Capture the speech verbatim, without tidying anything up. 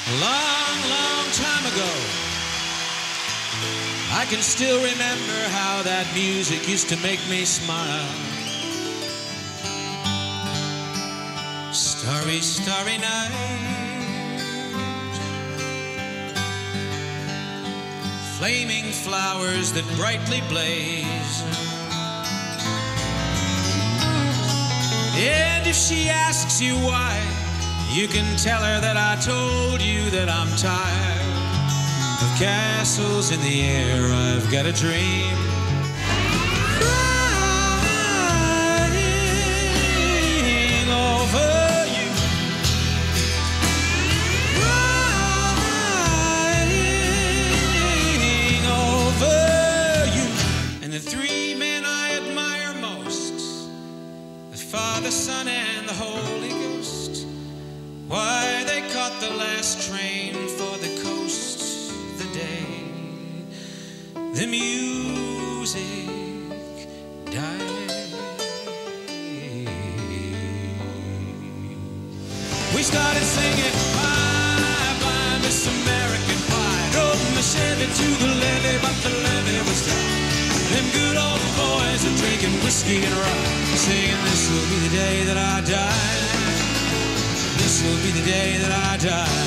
A long, long time ago, I can still remember how that music used to make me smile. Starry, starry night, flaming flowers that brightly blaze. And if she asks you why, you can tell her that I told you that I'm tired of castles in the air. I've got a dream crying over you, crying over you. And the three men I admire most, the Father, Son, and the Holy Ghost, why they caught the last train for the coast the day the music died. We started singing bye bye Miss American Pie. Drove my Chevy to the levee, but the levee was dry. Them good old boys are drinking whiskey and rye, singing this will be the day that I die. This will be the day that I die.